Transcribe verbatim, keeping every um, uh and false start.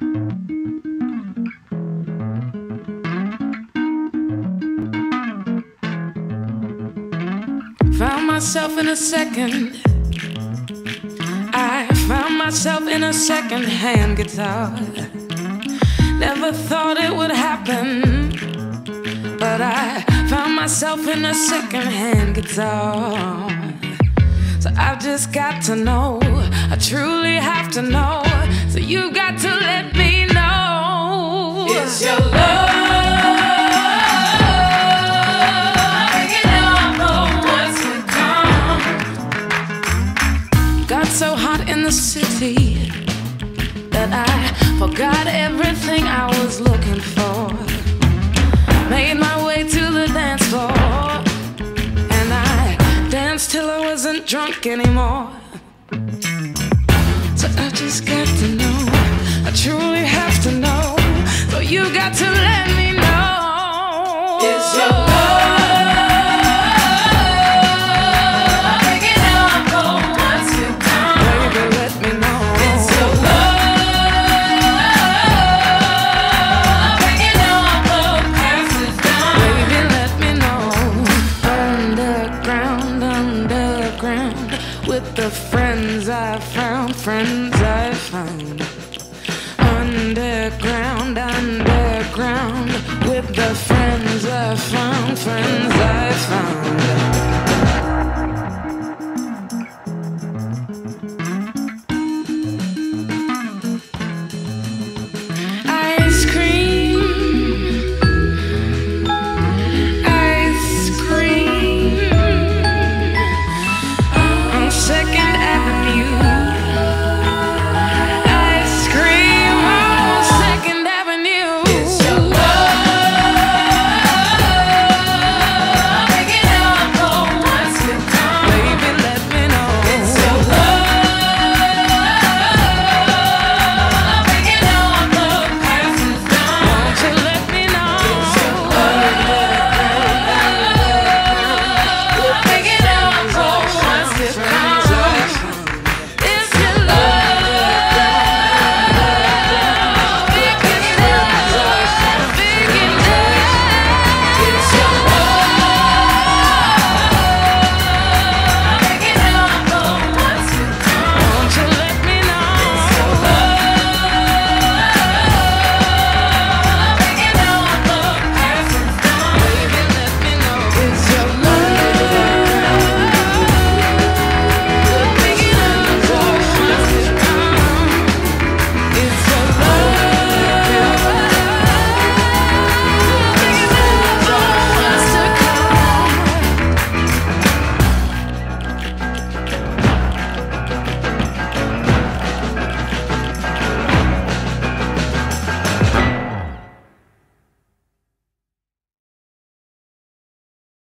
Found myself in a second. I found myself in a second-hand guitar. Never thought it would happen, but I found myself in a second-hand guitar. So I've just got to know, I truly have to know. So you got to let me know. It's your love. So hot in the city that I forgot everything I was looking for. Made my way to the dance floor, and I danced till I wasn't drunk anymore. So I just got to know, I truly have to know. So you got to let me know. It's your love. With the friends I found, friends I found. Underground, underground. With the friends I found, friends I found.